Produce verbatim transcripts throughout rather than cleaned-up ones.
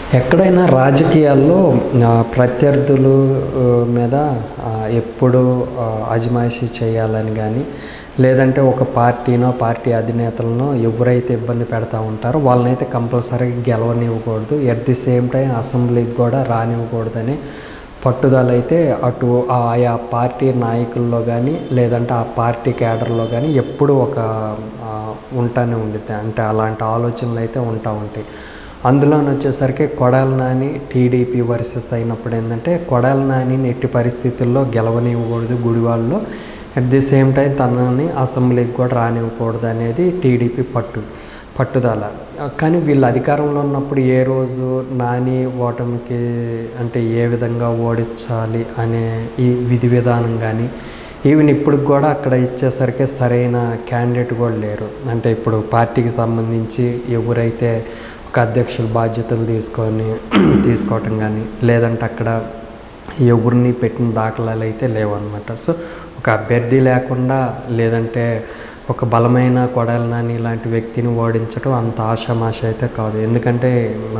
ఎక్కడైనా రాజకీయాల్లో ప్రత్యర్థులు మీద ఎప్పుడు అజమాయిషీ చేయాలని కానీ లేదంటే ఒక పార్టీనో పార్టీ అధినేతలను ఎవరైతే ఇబ్బంది పెడతా ఉంటారో వాళ్ళనైతే కంపల్సరీగా గెలవనివ్వకూడదు. ఎట్ ది సేమ్ టైం అసెంబ్లీకి కూడా రానివ్వకూడదని పట్టుదల అయితే అటు ఆయా పార్టీ నాయకుల్లో కానీ లేదంటే ఆ పార్టీ క్యాడర్లో కానీ ఎప్పుడు ఒక ఉంటానే ఉండిద్ది. అంటే అలాంటి ఆలోచనలు అయితే ఉంటా ఉంటాయి. అందులోని వచ్చేసరికి కొడాలి నాని టీడీపీ వర్సెస్ అయినప్పుడు ఏంటంటే కొడాలి నానిని ఎట్టి పరిస్థితుల్లో గెలవనివ్వకూడదు గుడివాడలో, అట్ ది సేమ్ టైం తనని అసెంబ్లీకి కూడా రానివ్వకూడదు అనేది టీడీపీ పట్టు పట్టుదల. కానీ వీళ్ళు అధికారంలో ఉన్నప్పుడు ఏ రోజు నాని ఓటమికి అంటే ఏ విధంగా ఓడించాలి అనే ఈ విధి విధానం కానీ ఈవెన్ ఇప్పటికి కూడా అక్కడ ఇచ్చేసరికి సరైన క్యాండిడేట్ కూడా లేరు. అంటే ఇప్పుడు పార్టీకి సంబంధించి ఎవరైతే ఒక అధ్యక్షుల బాధ్యతలు తీసుకొని తీసుకోవటం కానీ లేదంటే అక్కడ ఎవరిని పెట్టిన దాఖలాలు అయితే లేవన్నమాట. సో ఒక అభ్యర్థి లేకుండా లేదంటే ఒక బలమైన కొడాలి నాని లాంటి వ్యక్తిని ఓడించడం అంత ఆషామాష అయితే కాదు. ఎందుకంటే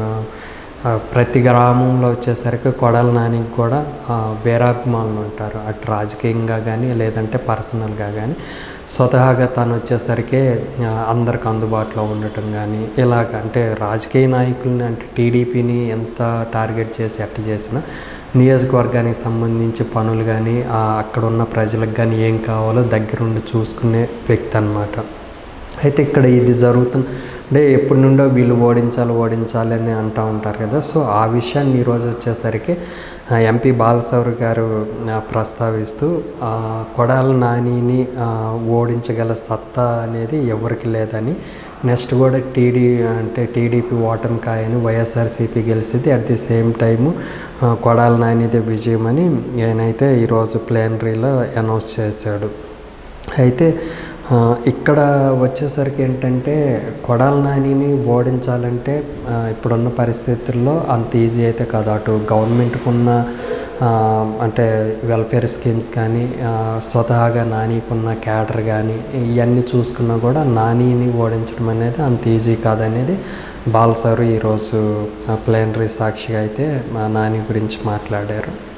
ప్రతి గ్రామంలో వచ్చేసరికి కొడాలి నానికి కూడా వీరాభిమానులు ఉంటారు, అటు రాజకీయంగా కానీ లేదంటే పర్సనల్గా కానీ. స్వతహాగా తను వచ్చేసరికి అందరికి అందుబాటులో ఉండటం కానీ ఇలాగ అంటే రాజకీయ నాయకుల్ని అంటే టీడీపీని ఎంత టార్గెట్ చేసి ఎట్ట చేసినా నియోజకవర్గానికి సంబంధించి పనులు కానీ అక్కడ ఉన్న ప్రజలకు కానీ ఏం కావాలో దగ్గరుండి చూసుకునే వ్యక్తి అన్నమాట. అయితే ఇక్కడ ఇది జరుగుతుంది అంటే ఎప్పటి నుండో వీళ్ళు ఓడించాలి ఓడించాలి అని అంటూ ఉంటారు కదా. సో ఆ విషయాన్ని ఈరోజు వచ్చేసరికి ఎంపీ బాలశౌరి గారు ప్రస్తావిస్తూ కొడాలి నానిని ఓడించగల సత్తా అనేది ఎవరికి లేదని, నెక్స్ట్ కూడా టీడీ అంటే టీడీపీ ఓటమి కాయని వైఎస్ఆర్సీపీ గెలిచింది, at the same time Kodali నానిదే విజయం అని నేనైతే ఈరోజు ప్లేనరీలో అనౌన్స్ చేశాడు. అయితే ఇక్కడ వచ్చేసరికి ఏంటంటే కొడాలి నానిని ఓడించాలంటే ఇప్పుడున్న పరిస్థితుల్లో అంత ఈజీ అయితే కాదు. అటు గవర్నమెంట్కి ఉన్న అంటే వెల్ఫేర్ స్కీమ్స్ కానీ స్వతహాగా నానికున్న క్యాడర్ కానీ ఇవన్నీ చూసుకున్నా కూడా నానిని ఓడించడం అనేది అంత ఈజీ కాదనేది బాలశౌరి ఈరోజు ప్లేనరీ సాక్షిగా అయితే నాని గురించి మాట్లాడారు.